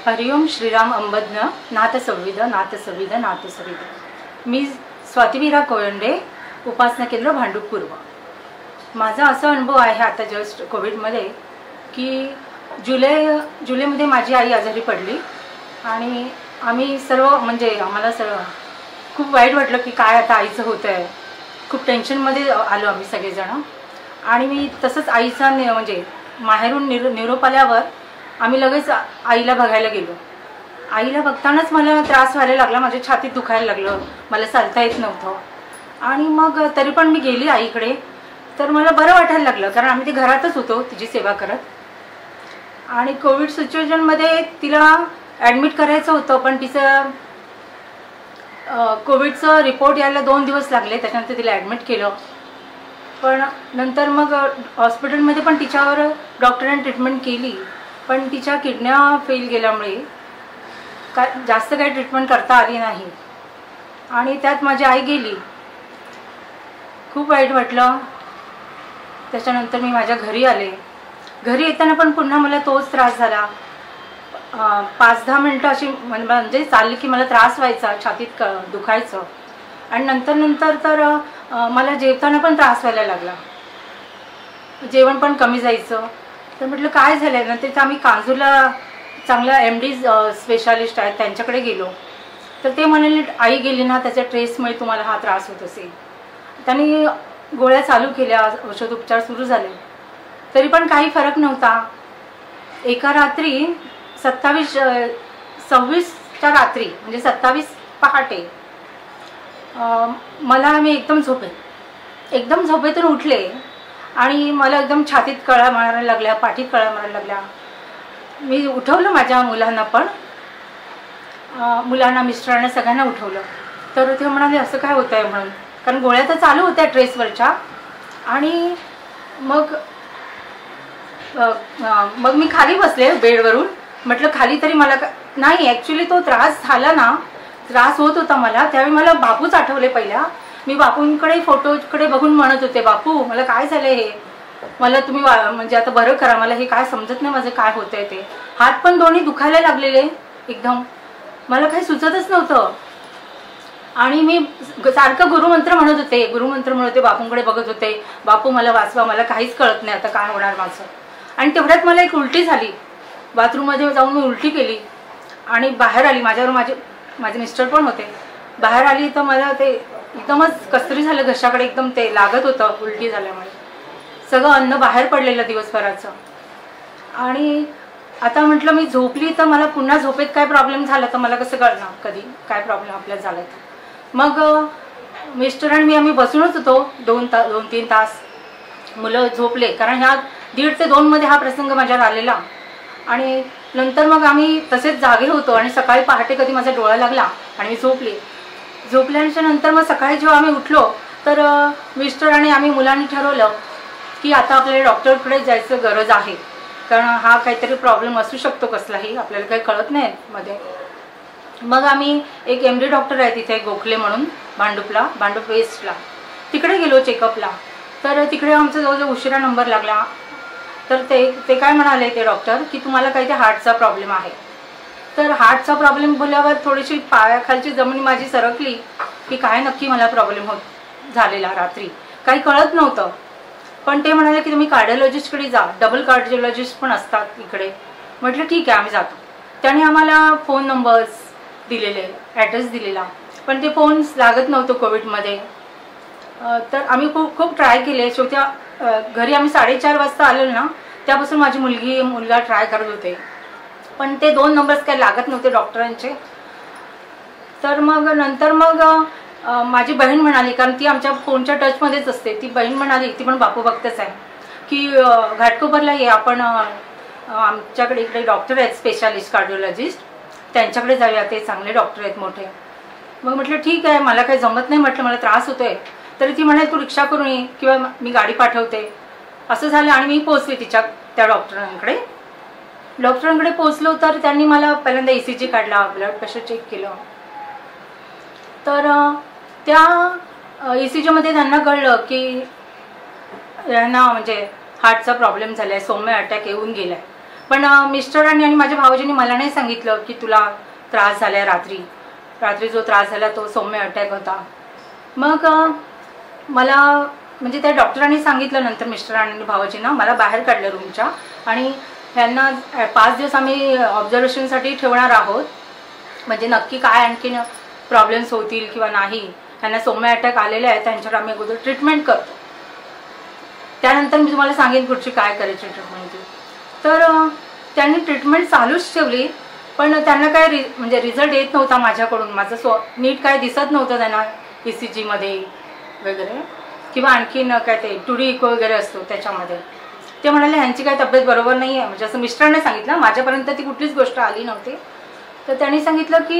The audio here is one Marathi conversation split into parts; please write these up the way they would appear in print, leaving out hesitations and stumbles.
हरिओम श्रीराम अंबज्ञ नाथ संविध नाथ संविध नाथ संविध। मी स्वातिवीरा कोयंडे, उपासना केंद्र भांडूप पूर्व। माझा असा अनुभव आहे आता जस्ट कोविडमध्ये की जुलैमध्ये माझी आई आजारी पडली आणि आम्ही सर्व म्हणजे आम्हाला सर्व खूप वाईट वाटलं की काय आता आईचं होतं आहे। खूप टेन्शनमध्ये आलो आम्ही सगळेजण आणि मी तसंच आईचा म्हणजे माहेरून निरोप आल्यावर आम्ही लगेच आईला बघायला गेलो। आईला बघतानाच मला त्रास व्हायला लागला, माझ्या छातीत दुखायला लागलं, मला चालता येत नव्हतं आणि मग तरी पण मी गेली आईकडे तर मला बरं वाटायला लागलं, कारण आम्ही ते घरातच होतो तिची सेवा करत। आणि कोविड सिच्युएशनमध्ये तिला ॲडमिट करायचं होतं पण तिचं कोविडचं रिपोर्ट यायला 2 दिवस लागले, त्याच्यानंतर तिला ॲडमिट केलं। पण नंतर मग हॉस्पिटलमध्ये पण तिच्यावर डॉक्टरांनी ट्रीटमेंट केली पण तिच्या किडन्या फेल गेल्यामुळे जास्त काही ट्रीटमेंट करता आली नाही आणि त्यात माझी आई गेली। खूप वाईट वाटलं। त्याच्यानंतर मी माझ्या घरी आले। घरी येताना पण पुन्हा मला तोच त्रास झाला। 5-10 मिनटं अशी म्हणजे चालली की मला त्रास व्हायचा, छातीत दुखायचं आणि नंतर तर मला जेवताना पण त्रास व्हायला लागला, जेवण पण कमी जायचं। तर म्हटलं काय झालं आहे ना, तिथं आम्ही कांजूरला चांगला MD स्पेशालिस्ट आहेत त्यांच्याकडे गेलो तर ते म्हणाले आई गेली ना त्याच्या ट्रेसमुळे तुम्हाला हा त्रास होत असेल। त्यांनी गोळ्या चालू केल्या, औषधोपचार सुरू झाले तरी पण काही फरक नव्हता। एका रात्री 26च्या रात्री म्हणजे 27 पहाटे मी एकदम झोपेतून उठले आणि मला एकदम छातीत कळा मारायला लागल्या, पाठीत कळा मारायला लागल्या। मी उठवलं माझ्या मुलांना मिस्टरांना सगळ्यांना उठवलं तर ते म्हणाले असं काय होत आहे म्हणून, कारण गोळ्या तर चालू होत्या ट्रेसवरच्या। आणि मग मी खाली बसले बेडवरून, म्हटलं खाली तरी मला नाही, ॲक्च्युली तो त्रास होत होता मला त्यावेळी मला बापूच आठवले पहिला। मी बापूंकडे फोटोकडे बघून म्हणत होते बापू मला काय झालं हे, मला तुम्ही म्हणजे आता बरं करा, मला हे काय समजत नाही माझं काय होतंय ते। हात पण दोन्ही दुखायला लागलेले एकदम, मला काही सुचतच नव्हतं आणि मी सारखं गुरुमंत्र म्हणत होते बापूंकडे बघत होते, बापू मला वाचवा, मला काहीच कळत नाही आता काय होणार माझं। आणि तेवढ्यात मला एक उलटी झाली, बाथरूममध्ये जाऊन मी उलटी केली आणि बाहेर आली, माझ्यावर माझे मिस्टर पण होते। बाहेर आली तर मला ते एकदमच कसतरी झालं घशाकडे, एकदम ते लागत होतं उलटी झाल्यामुळे, सगळं अन्न बाहेर पडलेलं दिवसभराचं। आणि आता म्हटलं मी झोपली तर मला पुन्हा झोपेत काय प्रॉब्लेम झाला तर मला कसं कळणार कधी काय प्रॉब्लेम आपल्याला झाला तर। मग मिस्टर आणि आम्ही बसूनच होतो 2-3 तास, मुलं झोपले कारण ह्या 1:30 ते 2 मध्ये हा प्रसंग माझ्यावर आलेला। आणि नंतर मग आम्ही तसेच जागे होतो आणि सकाळी पहाटे कधी माझा डोळा लागला आणि मी झोपल्याच्या नंतर मग सकाळी जेव्हा आम्ही उठलो तर मिस्टर आणि आम्ही मुलांनी ठरवलं की आता आपल्याला डॉक्टरकडे जायचं गरज आहे, कारण हा काहीतरी प्रॉब्लेम असू शकतो कसलाही, आपल्याला काही कळत नाही मध्ये। मग आम्ही एक MD डॉक्टर आहे तिथे गोखले म्हणून भांडूप वेस्टला, तिकडे गेलो चेकअपला। तर तिकडे आमचा जवळजवळ उशिरा नंबर लागला तर ते काय म्हणाले ते डॉक्टर की तुम्हाला काही ते हार्टचा प्रॉब्लेम आहे। तर हार्टचा प्रॉब्लेम बोलल्यावर थोडीशी पायाखालची जमीन माझी सरकली की काय नक्की मला प्रॉब्लेम झालेला, रात्री काही कळत नव्हतं। पण ते म्हणाले की तुम्ही कार्डिओलॉजिस्टकडे जा, डबल कार्डिओलॉजिस्ट पण असतात इकडे। म्हटलं ठीक आहे आम्ही जातो। त्याने आम्हाला फोन नंबर्स दिलेले, ॲड्रेस दिलेला, पण ते फोन्स लागत नव्हतं कोविडमध्ये। तर आम्ही खूप ट्राय केले। शेवटी घरी आम्ही 4:30 वाजता आलो ना, त्यापासून माझी मुलगा ट्राय करत होते पण ते 2 नंबर्स काही लागत नव्हते डॉक्टरांचे। तर नंतर माझी बहीण म्हणाली, कारण ती आमच्या फोनच्या टचमध्येच असते, ती बहीण म्हणाली, ती पण बापू भक्तच आहे, की घाटकोपरला ये, आपण आमच्याकडे इकडे डॉक्टर आहेत स्पेशालिस्ट कार्डिओलॉजिस्ट, त्यांच्याकडे जाऊया, ते चांगले डॉक्टर आहेत मोठे। मग म्हटलं ठीक आहे, मला काही जमत नाही, म्हटलं मला त्रास होतोय। तरी ती म्हणाली तू रिक्षा करून ये किंवा मी गाडी पाठवते। असं झालं आणि मी पोहोचले त्या डॉक्टरांकडे पोहोचलो तर त्यांनी मला पहिल्यांदा ECG काढला, ब्लड प्रेशर चेक केलं। तर त्या ECGमध्ये त्यांना कळलं की यांना म्हणजे हार्टचा प्रॉब्लेम झाला आहे, सौम्य अटॅक येऊन गेला आहे। पण मिस्टरांनी आणि माझ्या भाऊजींनी मला नाही सांगितलं की तुला त्रास झाला आहे. रात्री जो त्रास झाला तो सौम्य अटॅक होता. मग मला म्हणजे त्या डॉक्टरांनी सांगितलं नंतर मिस्टरांनी आणि भाऊजींना मला बाहेर काढलं रूमच्या आणि ह्यांना 5 दिवस आम्ही ऑब्झर्वेशनसाठी ठेवणार आहोत. म्हणजे नक्की काय आणखीन प्रॉब्लेम्स होतील किंवा नाही, ह्यांना सौम्य अटॅक आलेले आहे त्यांच्यावर आम्ही अगोदर ट्रीटमेंट करतो. त्यानंतर मी तुम्हाला सांगेन पुढची काय करायची ट्रीटमेंट ती. तर त्यांनी ट्रीटमेंट चालूच ठेवली. पण त्यांना काय म्हणजे रिझल्ट येत नव्हता माझ्याकडून. माझं नीट काय दिसत नव्हतं त्यांना ECG मध्ये वगैरे किंवा आणखीन काय ते 2D इको वगैरे असतो त्याच्यामध्ये. ते म्हणाले ह्यांची काय तब्येत बरोबर नाही आहे. म्हणजे असं मिस्टरांनी सांगितलं, माझ्यापर्यंत ती कुठलीच गोष्ट आली नव्हती. तर त्यांनी सांगितलं की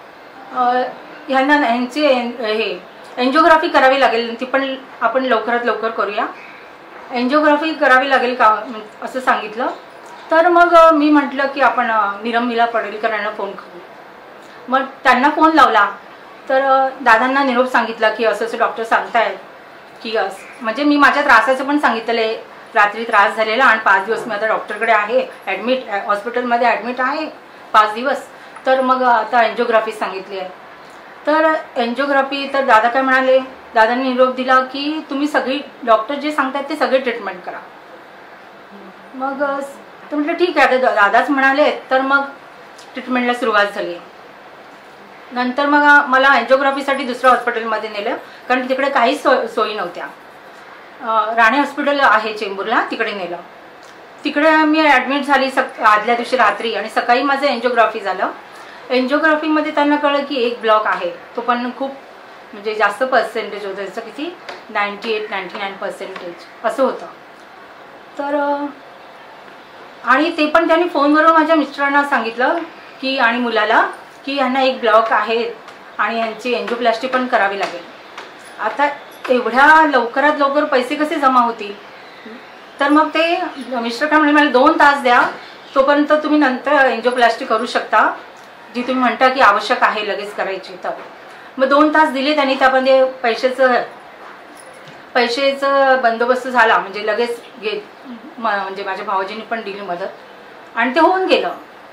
ह्यांची एन्जिओग्राफी करावी लागेल, ती पण आपण लवकरात लवकर करूया. एन्जिओग्राफी करावी लागेल का असं सांगितलं. तर मग मी म्हटलं की आपण निरंबिला पडळकर यांना फोन करू. मग त्यांना फोन लावला तर दादांना निरोप सांगितला की असं असं डॉक्टर सांगतायत की म्हणजे मी माझ्या त्रासाचं पण सांगितलेलं आहे, रात्री त्रास झालेला आणि 5 दिवस मी आता डॉक्टरकडे आहे, ॲडमिट हॉस्पिटलमध्ये ॲडमिट आहे 5 दिवस. तर मग आता एन्जिओग्राफी सांगितली आहे. तर एन्जिओग्राफी तर दादा काय म्हणाले, दादांनी निरोप दिला की तुम्ही सगळी डॉक्टर जे सांगतात ते सगळे ट्रीटमेंट करा. मग तर म्हटलं ठीक आहे, आता दादाच म्हणाले. तर मग ट्रीटमेंटला सुरुवात झाली. नंतर मग मला एन्जिओग्राफीसाठी दुसऱ्या हॉस्पिटलमध्ये नेलं कारण तिकडे काहीच सोयी नव्हत्या. राणे हॉस्पिटल आहे चेंबूरला, तिकडे नेलं. तिकडे मी ॲडमिट झाली आदल्या दिवशी रात्री आणि सकाळी माझं एन्जिओग्राफी झालं. एन्जिओग्राफीमध्ये त्यांना कळलं की एक ब्लॉक आहे, तो पण खूप म्हणजे जास्त पर्सेंटेज होतं, त्याचं किती 98-99% असं होतं. तर आणि ते पण त्यांनी फोनवरून माझ्या मिस्टरांना सांगितलं की आणि मुलाला की ह्यांना एक ब्लॉक आहेत आणि यांची एन्जिओप्लास्टी पण करावी लागेल. आता एवढ्या लवकरात लवकर पैसे कसे जमा होतील. तर मग ते मिस्टर काय म्हणाले, मला 2 तास द्या, तोपर्यंत तुम्ही नंतर एन्जिओप्लास्टी करू शकता जी तुम्ही म्हणता की आवश्यक आहे लगेच करायची. तर मग 2 तास दिले त्यांनी. त्यामध्ये पैशाचं बंदोबस्त झाला, म्हणजे लगेच म्हणजे माझ्या भाऊजींनी पण दिली मदत आणि ते होऊन गेलं.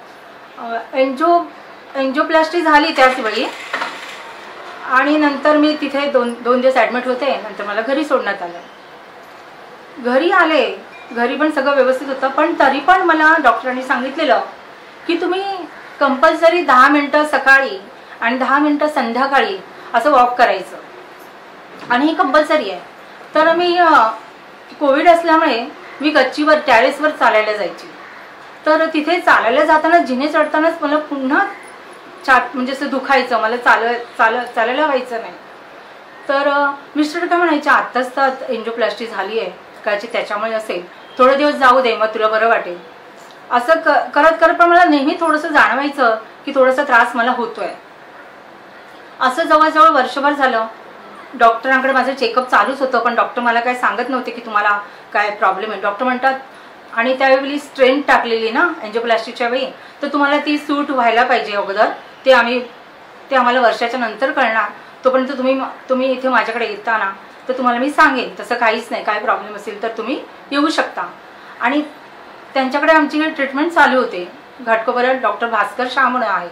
एन्जिओप्लास्टी झाली त्याच वेळी आणि नंतर मी तिथे 2 दिवस ॲडमिट होते. नंतर मला घरी सोडण्यात आलं. घरी आले, घरी पण सगळं व्यवस्थित होतं. पण तरी पण मला डॉक्टरांनी सांगितलेलं की तुम्ही कंपल्सरी 10 मिनटं सकाळी आणि 10 मिनटं संध्याकाळी असं वॉक करायचं आणि हे कंपल्सरी आहे. तर मी कोविड असल्यामुळे मी गच्चीवर टॅरेसवर चालायला जायची. तर तिथे चालायला जाताना जिने चढतानाच मला पुन्हा म्हणजे असं दुखायचं, मला चालायला व्हायचं नाही. तर मिस्टर काय म्हणायचे, आत्ताच तर एन्जिओप्लास्टी झाली आहे कायची, त्याच्यामुळे असेल, थोडे दिवस जाऊ दे मग तुला बरं वाटेल. असं करत करत पण मला नेहमी थोडंसं जाणवायचं की थोडासा त्रास मला होतोय. असं जवळजवळ वर्षभर झालं. डॉक्टरांकडे माझं चेकअप चालूच होतं, पण डॉक्टर मला काय सांगत नव्हते की तुम्हाला काय प्रॉब्लेम आहे. डॉक्टर म्हणतात, आणि त्यावेळी स्ट्रेंथ टाकलेली ना एन्जिओप्लास्टीच्या वेळी, तर तुम्हाला ती सूट व्हायला पाहिजे अगोदर, ते आम्हाला वर्षाच्या नंतर कळणार. तोपर्यंत तुम्ही इथे माझ्याकडे येता ना, तर तुम्हाला मी सांगेन. तसं काहीच नाही, काय प्रॉब्लेम असेल तर तुम्ही येऊ शकता. आणि त्यांच्याकडे आमची ट्रीटमेंट चालू होते. घाटकोपऱ्यात डॉक्टर भास्कर शाह म्हणून आहेत.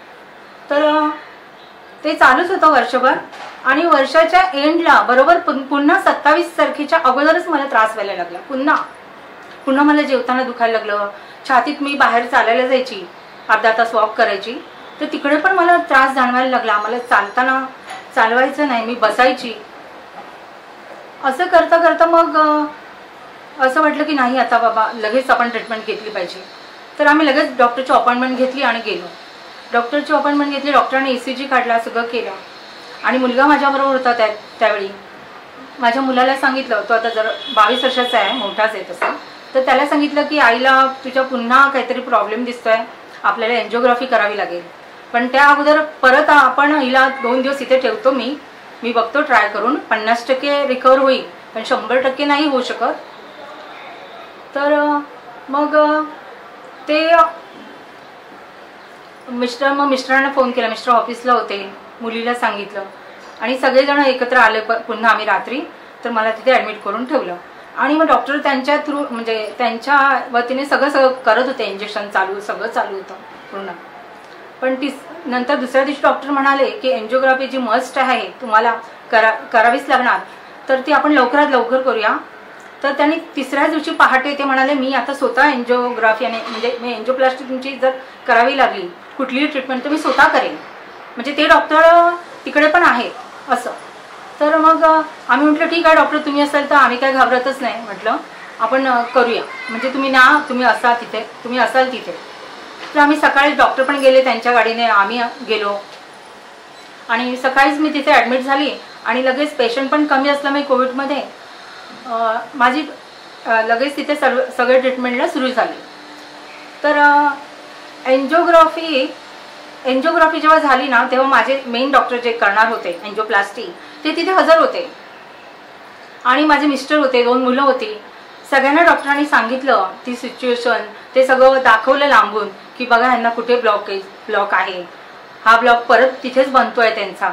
तर ते चालूच होतं वर्षभर. आणि वर्षाच्या एंडला बरोबर पुन्हा 27 तारखेच्या अगोदरच मला त्रास व्हायला लागला. पुन्हा मला जेवताना दुखायला लागलं. छातीत मी बाहेर चालायला जायची, अर्धा तास वॉक करायची, तर तिकडे पण मला त्रास जाणवायला लागला. मला चालवायचं नाही, मी बसायची. असं करता करता मग असं वाटलं की नाही आता बाबा लगेच आपण ट्रीटमेंट घेतली पाहिजे. तर आम्ही लगेच डॉक्टरची अपॉइंटमेंट घेतली आणि गेलो. डॉक्टरची अपॉइंटमेंट घेतली, डॉक्टरांनी ECG काढला, सगळं केलं. आणि मुलगा माझ्याबरोबर होता त्यावेळी. माझ्या मुलाला सांगितलं, तो आता जर 22 वर्षाचा आहे, मोठाच आहे तसा. तर त्याला सांगितलं की आईला तुझ्या पुन्हा काहीतरी प्रॉब्लेम दिसतोय, आपल्याला एन्जिओग्राफी करावी लागेल. पण त्या अगोदर परत आपण हिला 2 दिवस इथे ठेवतो, मी बघतो ट्राय करून, 50% रिकवर होईल, पण 100% नाही होऊ शकत. तर मग ते मिस्टरांना फोन केला. मिस्टर ऑफिसला होते, मुलीला सांगितलं आणि सगळेजण एकत्र आले. पुन्हा आम्ही रात्री, तर मला तिथे ॲडमिट करून ठेवलं. आणि मग डॉक्टर त्यांच्या थ्रू म्हणजे त्यांच्या वतीने सगळं करत होते, इंजेक्शन चालू सगळं चालू होतं पूर्ण. पण नंतर दुसऱ्या दिवशी डॉक्टर म्हणाले की एन्जिओग्राफी जी मस्ट आहे तुम्हाला करावीच लागणार, तर ती आपण लवकरात लवकर करूया. तर त्यांनी तिसऱ्या दिवशी पहाटे ते म्हणाले मी आता स्वतः एन्जिओग्राफी आणि म्हणजे मी एन्जिओप्लास्टी तुमची जर करावी लागली कुठलीही ट्रीटमेंट तर मी स्वतः करेन, म्हणजे ते डॉक्टर तिकडे पण आहेत असं. तर मग आम्ही म्हटलं ठीक आहे डॉक्टर तुम्ही असाल तर आम्ही काय घाबरतच नाही, म्हटलं आपण करूया, म्हणजे तुम्ही असाल तिथे. तर आम्ही सकाळी डॉक्टर पण गेले त्यांच्या गाडीने, आम्ही गेलो आणि सकाळीच मी तिथे ॲडमिट झाली आणि लगेच पेशंट पण कमी असल्यामुळे कोविडमध्ये माझी लगेच तिथे सगळे ट्रीटमेंटला सुरू झाली. तर एन्जिओग्राफी जेव्हा झाली ना तेव्हा माझे मेन डॉक्टर जे करणार होते एन्जिओप्लास्टी ते तिथे हजर होते आणि माझे मिस्टर होते, 2 मुलं होती. सगळ्यांना डॉक्टरांनी सांगितलं ती सिच्युएशन, ते सगळं दाखवलं लांबून की बघा ह्यांना कुठे ब्लॉक आहे, हा ब्लॉक परत तिथेच बनतोय त्यांचा.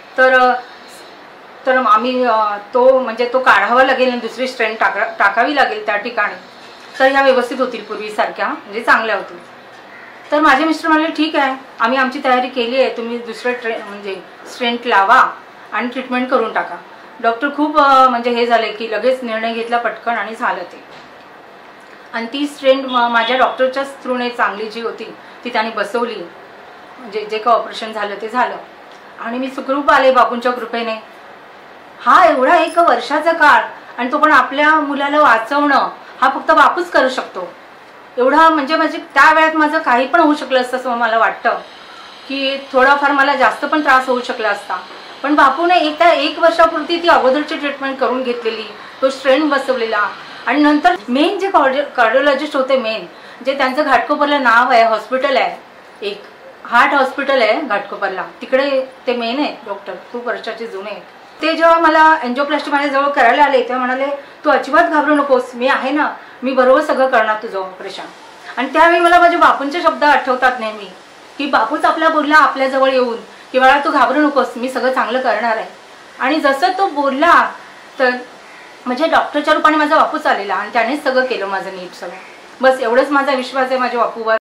तर आम्ही तो काढावा लागेल आणि दुसरी स्ट्रेंथ टाकावी लागेल त्या ठिकाणी, तर ह्या व्यवस्थित होतील पूर्वीसारख्या, म्हणजे चांगल्या होतील. तर माझे मिस्टर म्हणाले ठीक आहे आम्ही आमची तयारी केली आहे, तुम्ही दुसरं म्हणजे स्ट्रेंथ लावा आणि ट्रीटमेंट करून टाका. डॉक्टर खूप म्हणजे हे झाले की लगेच निर्णय घेतला पटकन आणि झालं ते. आणि ती स्ट्रेंथ माझ्या डॉक्टरच्याच थ्रूने चांगली जी होती ती त्यांनी बसवली, म्हणजे जे काही ऑपरेशन झालं ते झालं आणि मी सुखरूप आले बापूंच्या कृपेने. हा एवढा 1 वर्षाचा काळ आणि तो पण आपल्या मुलाला वाचवणं हा फक्त बापूच करू शकतो. एवढा म्हणजे त्या वेळात माझं काही पण होऊ शकलं असतं असं मला वाटतं की थोडाफार मला जास्त पण त्रास होऊ शकला असता, पण बापूने 1 वर्षापुरती ती अगोदरची ट्रीटमेंट करून घेतलेली, तो स्ट्रेंथ बसवलेला. आणि नंतर मेन जे कार्डिओलॉजिस्ट होते मेन, जे त्यांचं घाटकोपरला नाव आहे, हॉस्पिटल आहे, एक हार्ट हॉस्पिटल आहे घाटकोपरला, तिकडे ते मेन आहे डॉक्टर, खूप वर्षाचे जुने. ते जेव्हा मला एन्जिओप्लास्टी माझ्याजवळ करायला आले तेव्हा म्हणाले तू अजिबात घाबरू नकोस, मी आहे ना, मी बरोबर सगळं करणार तुझं ऑपरेशन. आणि त्यावेळी मला माझ्या बापूंचे शब्द आठवतात नेहमी की बापूच आपला बोलला आपल्याजवळ येऊन की बाळा तू घाबरू नकोस, मी सगळं चांगलं करणार आहे. आणि जसं तो बोलला तर म्हणजे डॉक्टरच्या रूपाने माझा बापूच आलेला आणि त्यानेच सगळं केलं माझं नीट सगळं. बस एवढंच माझा विश्वास आहे माझ्या बापूवर.